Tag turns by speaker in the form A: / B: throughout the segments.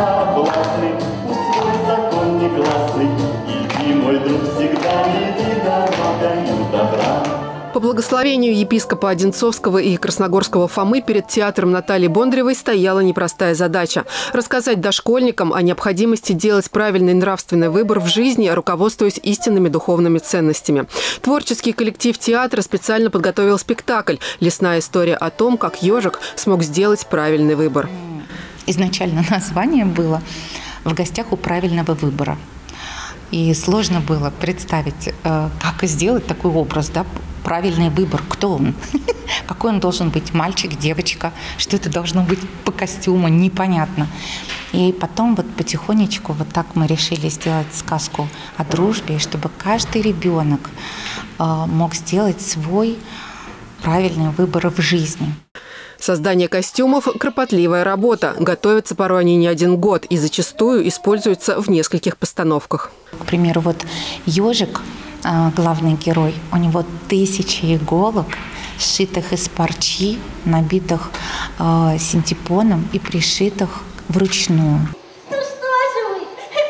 A: соблазны, усвой закон негласный, иди, мой друг, всегда иди дорогою добра.
B: По благословению епископа Одинцовского и Красногорского Фомы перед театром Натальи Бондаревой стояла непростая задача – рассказать дошкольникам о необходимости делать правильный нравственный выбор в жизни, руководствуясь истинными духовными ценностями. Творческий коллектив театра специально подготовил спектакль «Лесная история» о том, как ежик смог сделать правильный выбор.
C: Изначально название было «В гостях у правильного выбора». И сложно было представить, как сделать такой образ, да, правильный выбор, кто он, какой он должен быть, мальчик, девочка, что это должно быть по костюму, непонятно. И потом вот потихонечку вот так мы решили сделать сказку о дружбе, чтобы каждый ребенок мог сделать свой правильный выбор в жизни.
B: Создание костюмов – кропотливая работа. Готовятся порой они не один год и зачастую используются в нескольких постановках.
C: К примеру, вот ежик, главный герой, у него 1000 иголок, сшитых из парчи, набитых синтепоном и пришитых вручную.
D: Ну что же вы?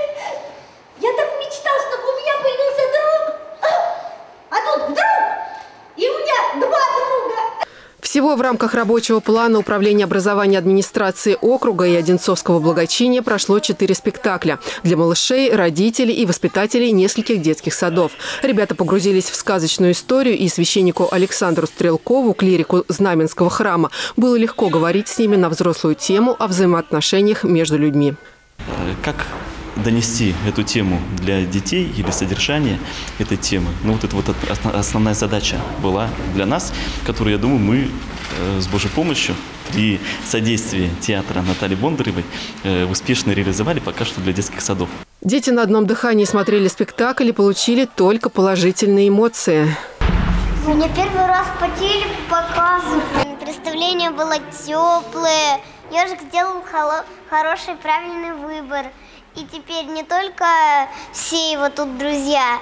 D: Я так мечтал, чтобы у меня появился друг. А тут вдруг и у меня 2 друга.
B: Всего в рамках рабочего плана Управления образования администрации округа и Одинцовского благочиния прошло 4 спектакля для малышей, родителей и воспитателей нескольких детских садов. Ребята погрузились в сказочную историю, и священнику Александру Стрелкову, клирику Знаменского храма, было легко говорить с ними на взрослую тему о взаимоотношениях между людьми.
E: Как донести эту тему для детей или содержание этой темы? Ну, вот это вот основная задача была для нас, которую, я думаю, мы с Божьей помощью при содействии театра Натальи Бондаревой успешно реализовали пока что для детских садов.
B: Дети на одном дыхании смотрели спектакль и получили только положительные эмоции.
D: Мне первый раз по телеку показывали. Представление было теплое. Ежик сделал хороший, правильный выбор. И теперь не только все его тут друзья,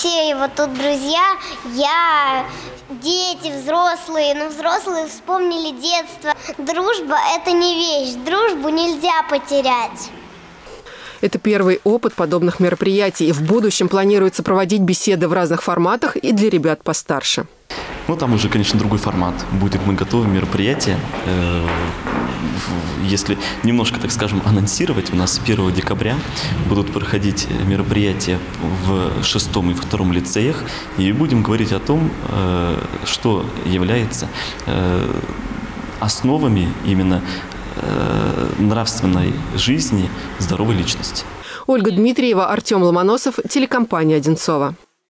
D: я, дети, взрослые. Но взрослые вспомнили детство. Дружба – это не вещь, дружбу нельзя потерять.
B: Это первый опыт подобных мероприятий. В будущем планируется проводить беседы в разных форматах и для ребят постарше.
E: Ну, там уже, конечно, другой формат будет. Мы готовим мероприятие. Если немножко, так скажем, анонсировать, у нас 1 декабря будут проходить мероприятия в 6 и 2 лицеях. И будем говорить о том, что является основами именно нравственной жизни здоровой личности.
B: Ольга Дмитриева, Артем Ломоносов, телекомпания «Одинцова».